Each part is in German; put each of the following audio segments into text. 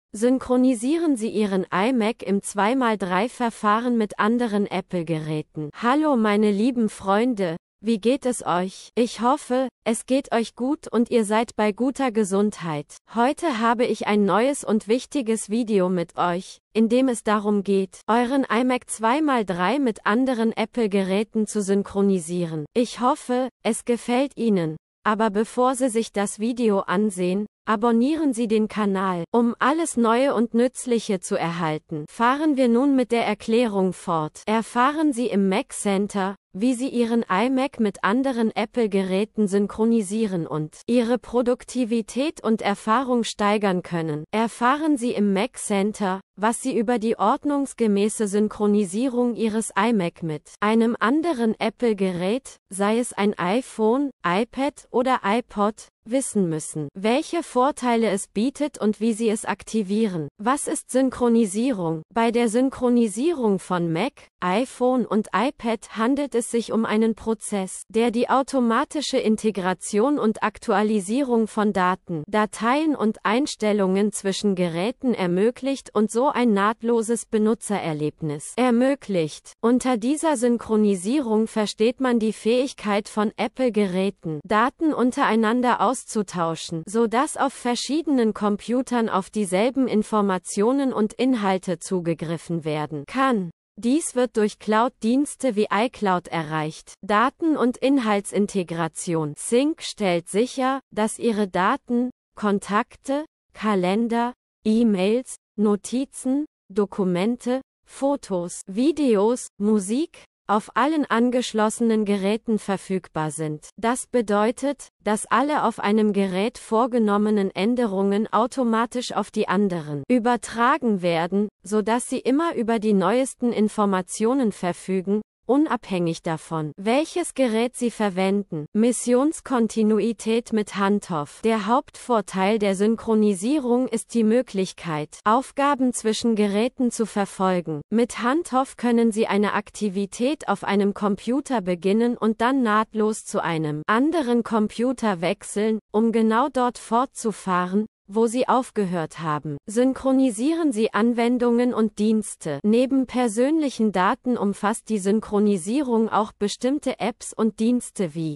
Synchronisieren Sie Ihren iMac im 2x3-Verfahren mit anderen Apple-Geräten. Hallo meine lieben Freunde, wie geht es euch? Ich hoffe, es geht euch gut und ihr seid bei guter Gesundheit. Heute habe ich ein neues und wichtiges Video mit euch, in dem es darum geht, euren iMac 2x3 mit anderen Apple-Geräten zu synchronisieren. Ich hoffe, es gefällt Ihnen. Aber bevor Sie sich das Video ansehen, abonnieren Sie den Kanal, um alles Neue und Nützliche zu erhalten. Fahren wir nun mit der Erklärung fort. Erfahren Sie im Mac Center, wie Sie Ihren iMac mit anderen Apple-Geräten synchronisieren und Ihre Produktivität und Erfahrung steigern können. Erfahren Sie im Mac Center, was Sie über die ordnungsgemäße Synchronisierung Ihres iMac mit einem anderen Apple-Gerät, sei es ein iPhone, iPad oder iPod, wissen müssen, welche Vorteile es bietet und wie Sie es aktivieren. Was ist Synchronisierung? Bei der Synchronisierung von Mac, iPhone und iPad handelt es sich um einen Prozess, der die automatische Integration und Aktualisierung von Daten, Dateien und Einstellungen zwischen Geräten ermöglicht und so ein nahtloses Benutzererlebnis ermöglicht. Unter dieser Synchronisierung versteht man die Fähigkeit von Apple-Geräten, Daten untereinander auszutauschen, sodass auf verschiedenen Computern auf dieselben Informationen und Inhalte zugegriffen werden kann. Dies wird durch Cloud-Dienste wie iCloud erreicht. Daten- und Inhaltsintegration. Sync stellt sicher, dass Ihre Daten, Kontakte, Kalender, E-Mails, Notizen, Dokumente, Fotos, Videos, Musik, auf allen angeschlossenen Geräten verfügbar sind. Das bedeutet, dass alle auf einem Gerät vorgenommenen Änderungen automatisch auf die anderen übertragen werden, sodass sie immer über die neuesten Informationen verfügen, unabhängig davon, welches Gerät Sie verwenden. Missionskontinuität mit Handoff. Der Hauptvorteil der Synchronisierung ist die Möglichkeit, Aufgaben zwischen Geräten zu verfolgen. Mit Handoff können Sie eine Aktivität auf einem Computer beginnen und dann nahtlos zu einem anderen Computer wechseln, um genau dort fortzufahren, wo Sie aufgehört haben. Synchronisieren Sie Anwendungen und Dienste. Neben persönlichen Daten umfasst die Synchronisierung auch bestimmte Apps und Dienste wie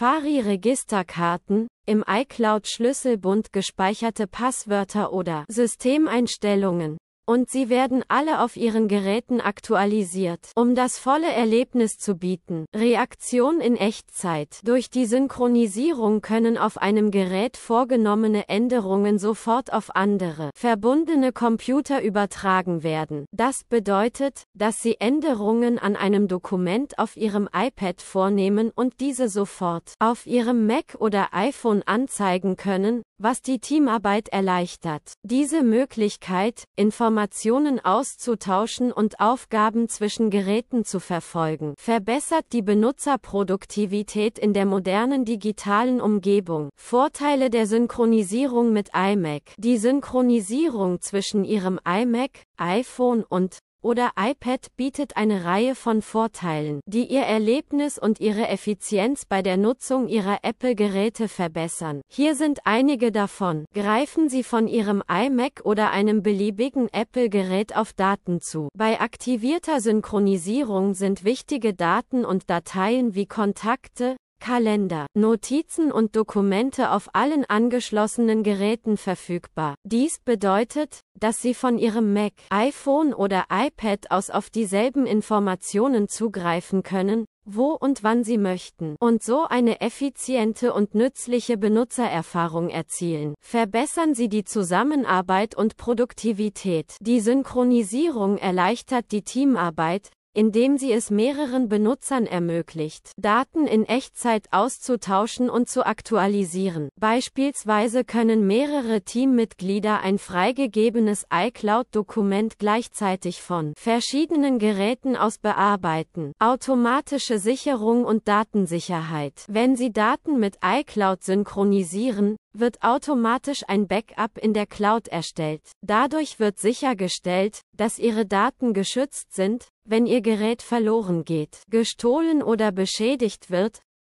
Safari-Registerkarten, im iCloud Schlüsselbund gespeicherte Passwörter oder Systemeinstellungen. Und sie werden alle auf Ihren Geräten aktualisiert, um das volle Erlebnis zu bieten. Reaktion in Echtzeit. Durch die Synchronisierung können auf einem Gerät vorgenommene Änderungen sofort auf andere, verbundene Computer übertragen werden. Das bedeutet, dass Sie Änderungen an einem Dokument auf Ihrem iPad vornehmen und diese sofort auf Ihrem Mac oder iPhone anzeigen können, was die Teamarbeit erleichtert. Diese Möglichkeit, Informationen auszutauschen und Aufgaben zwischen Geräten zu verfolgen, verbessert die Benutzerproduktivität in der modernen digitalen Umgebung. Vorteile der Synchronisierung mit iMac. Die Synchronisierung zwischen Ihrem iMac, iPhone oder iPad bietet eine Reihe von Vorteilen, die Ihr Erlebnis und Ihre Effizienz bei der Nutzung Ihrer Apple-Geräte verbessern. Hier sind einige davon. Greifen Sie von Ihrem iMac oder einem beliebigen Apple-Gerät auf Daten zu. Bei aktivierter Synchronisierung sind wichtige Daten und Dateien wie Kontakte, Kalender, Notizen und Dokumente auf allen angeschlossenen Geräten verfügbar. Dies bedeutet, dass Sie von Ihrem Mac, iPhone oder iPad aus auf dieselben Informationen zugreifen können, wo und wann Sie möchten, und so eine effiziente und nützliche Benutzererfahrung erzielen. Verbessern Sie die Zusammenarbeit und Produktivität. Die Synchronisierung erleichtert die Teamarbeit, indem sie es mehreren Benutzern ermöglicht, Daten in Echtzeit auszutauschen und zu aktualisieren. Beispielsweise können mehrere Teammitglieder ein freigegebenes iCloud-Dokument gleichzeitig von verschiedenen Geräten aus bearbeiten. Automatische Sicherung und Datensicherheit. Wenn Sie Daten mit iCloud synchronisieren, wird automatisch ein Backup in der Cloud erstellt. Dadurch wird sichergestellt, dass Ihre Daten geschützt sind, wenn Ihr Gerät verloren geht, gestohlen oder beschädigt wird,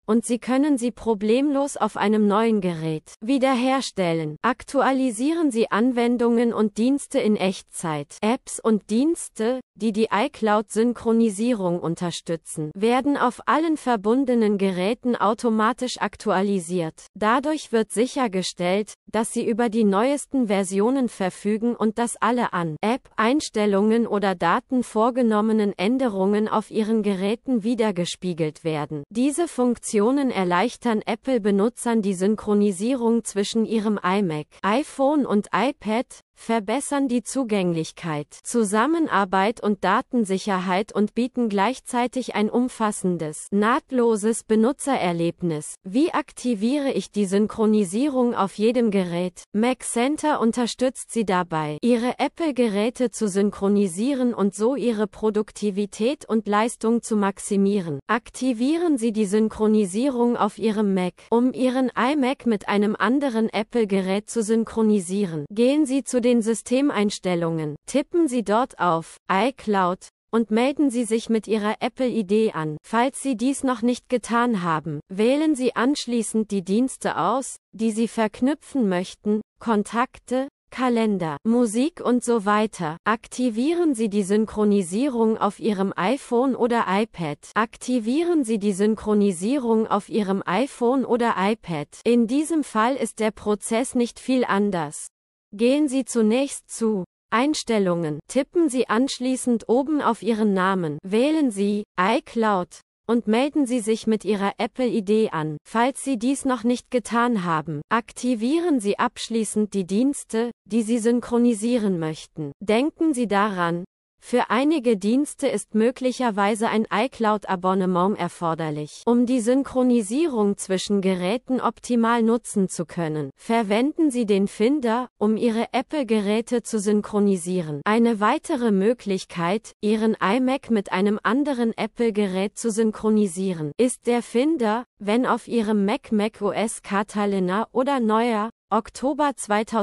und Sie können sie problemlos auf einem neuen Gerät wiederherstellen. Aktualisieren Sie Anwendungen und Dienste in Echtzeit. Apps und Dienste, die die iCloud-Synchronisierung unterstützen, werden auf allen verbundenen Geräten automatisch aktualisiert. Dadurch wird sichergestellt, dass Sie über die neuesten Versionen verfügen und dass alle an App-Einstellungen oder Daten vorgenommenen Änderungen auf Ihren Geräten wiedergespiegelt werden. Diese Funktionen erleichtern Apple-Benutzern die Synchronisierung zwischen ihrem iMac, iPhone und iPad, verbessern die Zugänglichkeit, Zusammenarbeit und Datensicherheit und bieten gleichzeitig ein umfassendes, nahtloses Benutzererlebnis. Wie aktiviere ich die Synchronisierung auf jedem Gerät? Mac Center unterstützt Sie dabei, Ihre Apple-Geräte zu synchronisieren und so Ihre Produktivität und Leistung zu maximieren. Aktivieren Sie die Synchronisierung auf Ihrem Mac, um Ihren iMac mit einem anderen Apple-Gerät zu synchronisieren. Gehen Sie zu den Systemeinstellungen, tippen Sie dort auf iCloud und melden Sie sich mit Ihrer Apple-ID an. Falls Sie dies noch nicht getan haben, wählen Sie anschließend die Dienste aus, die Sie verknüpfen möchten, Kontakte, Kalender, Musik und so weiter. Aktivieren Sie die Synchronisierung auf Ihrem iPhone oder iPad. Aktivieren Sie die Synchronisierung auf Ihrem iPhone oder iPad. In diesem Fall ist der Prozess nicht viel anders. Gehen Sie zunächst zu Einstellungen, tippen Sie anschließend oben auf Ihren Namen, wählen Sie iCloud und melden Sie sich mit Ihrer Apple-ID an. Falls Sie dies noch nicht getan haben, aktivieren Sie abschließend die Dienste, die Sie synchronisieren möchten. Denken Sie daran, für einige Dienste ist möglicherweise ein iCloud-Abonnement erforderlich. Um die Synchronisierung zwischen Geräten optimal nutzen zu können, verwenden Sie den Finder, um Ihre Apple-Geräte zu synchronisieren. Eine weitere Möglichkeit, Ihren iMac mit einem anderen Apple-Gerät zu synchronisieren, ist der Finder, wenn auf Ihrem Mac macOS Catalina oder neuer, Oktober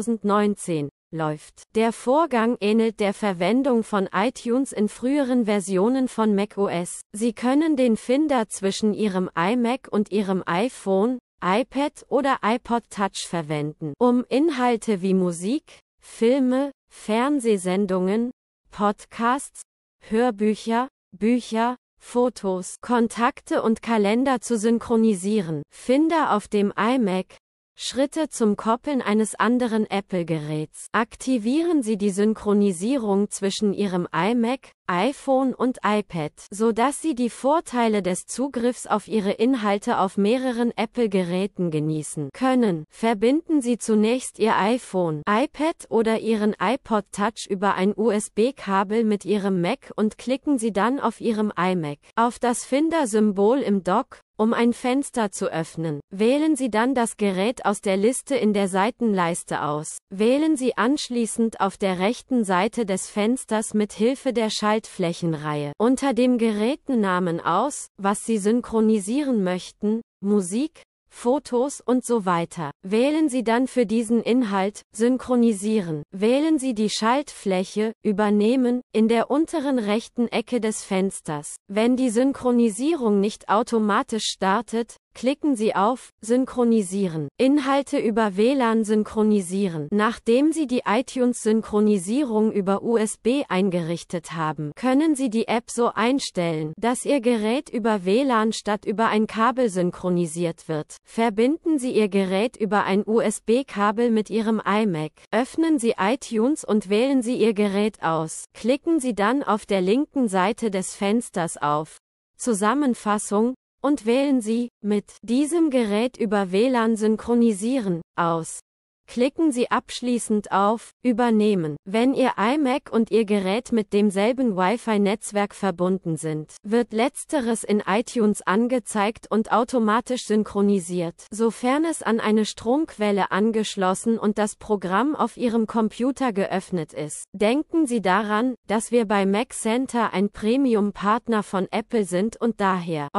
2019, läuft. Der Vorgang ähnelt der Verwendung von iTunes in früheren Versionen von macOS. Sie können den Finder zwischen Ihrem iMac und Ihrem iPhone, iPad oder iPod Touch verwenden, um Inhalte wie Musik, Filme, Fernsehsendungen, Podcasts, Hörbücher, Bücher, Fotos, Kontakte und Kalender zu synchronisieren. Finder auf dem iMac. Schritte zum Koppeln eines anderen Apple-Geräts. Aktivieren Sie die Synchronisierung zwischen Ihrem iMac, iPhone und iPad, sodass Sie die Vorteile des Zugriffs auf Ihre Inhalte auf mehreren Apple-Geräten genießen können. Verbinden Sie zunächst Ihr iPhone, iPad oder Ihren iPod Touch über ein USB-Kabel mit Ihrem Mac und klicken Sie dann auf Ihrem iMac auf das Finder-Symbol im Dock, um ein Fenster zu öffnen. Wählen Sie dann das Gerät aus der Liste in der Seitenleiste aus. Wählen Sie anschließend auf der rechten Seite des Fensters mit Hilfe der Schaltflächenreihe unter dem Gerätennamen aus, was Sie synchronisieren möchten, Musik, Fotos und so weiter. Wählen Sie dann für diesen Inhalt Synchronisieren. Wählen Sie die Schaltfläche Übernehmen in der unteren rechten Ecke des Fensters. Wenn die Synchronisierung nicht automatisch startet, klicken Sie auf Synchronisieren. Inhalte über WLAN synchronisieren. Nachdem Sie die iTunes-Synchronisierung über USB eingerichtet haben, können Sie die App so einstellen, dass Ihr Gerät über WLAN statt über ein Kabel synchronisiert wird. Verbinden Sie Ihr Gerät über ein USB-Kabel mit Ihrem iMac. Öffnen Sie iTunes und wählen Sie Ihr Gerät aus. Klicken Sie dann auf der linken Seite des Fensters auf Zusammenfassung und wählen Sie mit diesem Gerät über WLAN synchronisieren aus. Klicken Sie abschließend auf Übernehmen. Wenn Ihr iMac und Ihr Gerät mit demselben Wi-Fi-Netzwerk verbunden sind, wird letzteres in iTunes angezeigt und automatisch synchronisiert, sofern es an eine Stromquelle angeschlossen und das Programm auf Ihrem Computer geöffnet ist. Denken Sie daran, dass wir bei Mac Center ein Premium-Partner von Apple sind und daher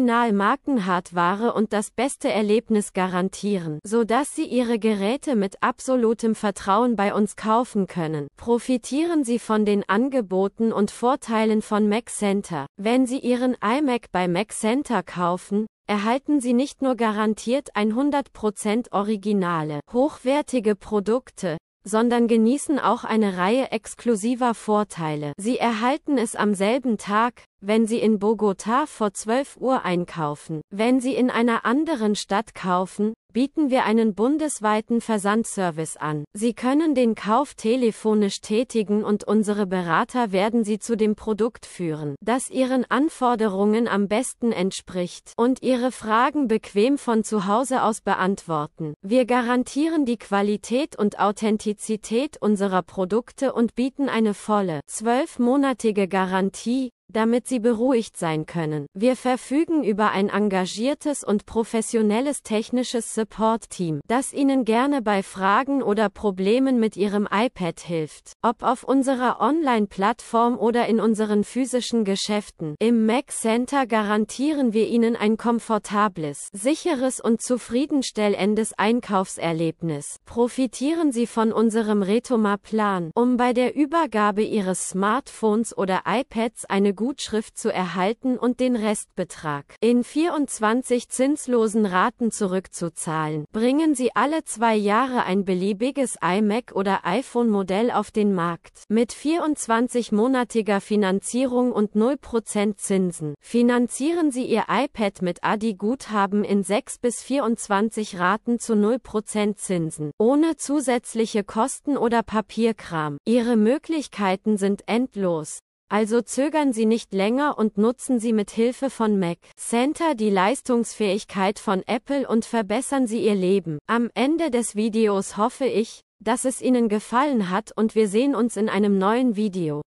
Original-Markenhardware und das beste Erlebnis garantieren, sodass Sie Ihre Geräte mit absolutem Vertrauen bei uns kaufen können. Profitieren Sie von den Angeboten und Vorteilen von Mac Center. Wenn Sie Ihren iMac bei Mac Center kaufen, erhalten Sie nicht nur garantiert 100% originale, hochwertige Produkte, sondern genießen auch eine Reihe exklusiver Vorteile. Sie erhalten es am selben Tag, wenn Sie in Bogotá vor 12 Uhr einkaufen. Wenn Sie in einer anderen Stadt kaufen, bieten wir einen bundesweiten Versandservice an. Sie können den Kauf telefonisch tätigen und unsere Berater werden Sie zu dem Produkt führen, das Ihren Anforderungen am besten entspricht, und Ihre Fragen bequem von zu Hause aus beantworten. Wir garantieren die Qualität und Authentizität unserer Produkte und bieten eine volle, 12-monatige Garantie, damit Sie beruhigt sein können. Wir verfügen über ein engagiertes und professionelles technisches Support-Team, das Ihnen gerne bei Fragen oder Problemen mit Ihrem iPad hilft. Ob auf unserer Online-Plattform oder in unseren physischen Geschäften. Im Mac Center garantieren wir Ihnen ein komfortables, sicheres und zufriedenstellendes Einkaufserlebnis. Profitieren Sie von unserem Retoma-Plan, um bei der Übergabe Ihres Smartphones oder iPads eine Gutschrift zu erhalten und den Restbetrag in 24 zinslosen Raten zurückzuzahlen. Bringen Sie alle 2 Jahre ein beliebiges iMac oder iPhone-Modell auf den Markt. Mit 24-monatiger Finanzierung und 0% Zinsen. Finanzieren Sie Ihr iPad mit Adi-Guthaben in 6 bis 24 Raten zu 0% Zinsen. Ohne zusätzliche Kosten oder Papierkram. Ihre Möglichkeiten sind endlos. Also zögern Sie nicht länger und nutzen Sie mit Hilfe von Mac Center die Leistungsfähigkeit von Apple und verbessern Sie Ihr Leben. Am Ende des Videos hoffe ich, dass es Ihnen gefallen hat und wir sehen uns in einem neuen Video.